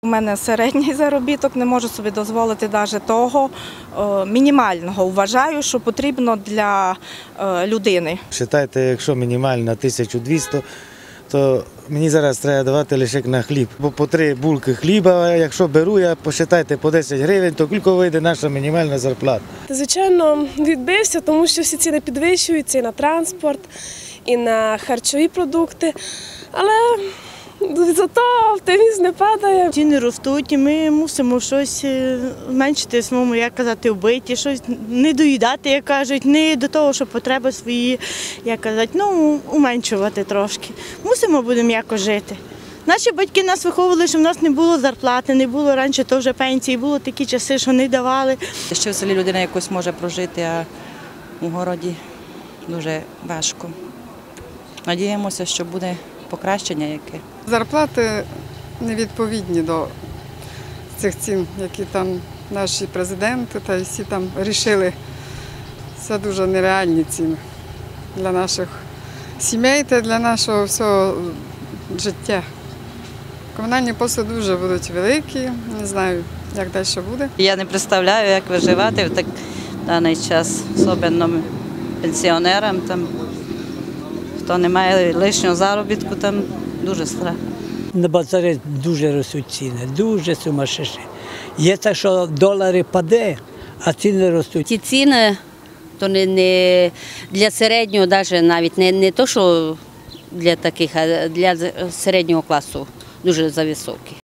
У мене середній заробіток, не можу собі дозволити навіть того мінімального. Вважаю, що потрібно для людини. Вважайте, якщо мінімальна 1200, то мені зараз треба давати лише на хліб. Бо по 3 булки хліба, якщо беру, я посчитайте по 10 гривень, то скільки вийде наша мінімальна зарплата. Звичайно, відбився, тому що всі ціни підвищуються і на транспорт, і на харчові продукти, але зато оптимізм не падає. Ціни ростуть, і ми мусимо щось зменшити своєму, як казати, вбиті, щось не доїдати, як кажуть, не до того, що потреби свої, як казати, уменшувати трошки. Мусимо будемо якось жити. Наші батьки нас виховували, що в нас не було зарплати, не було раніше, то вже пенсії, були такі часи, що не давали. Ще в селі людина якось може прожити, а у городі дуже важко. Надіємося, що буде покращення яке. Зарплати невідповідні до цих цін, які там наші президенти та всі там рішили. Це дуже нереальні ціни для наших сімей та для нашого всього життя. Комунальні послуги дуже будуть великі, не знаю, як далі буде. Я не представляю, як виживати в даний час, особливо пенсіонерам. Хто не має лишнього заробітку, там дуже страх. На базарі дуже ростуть ціни, дуже сумасшедші. Є так, що долари паде, а ціни ростуть. Ті ціни то не для середнього, навіть не то, що для таких, а для середнього класу дуже зависокі.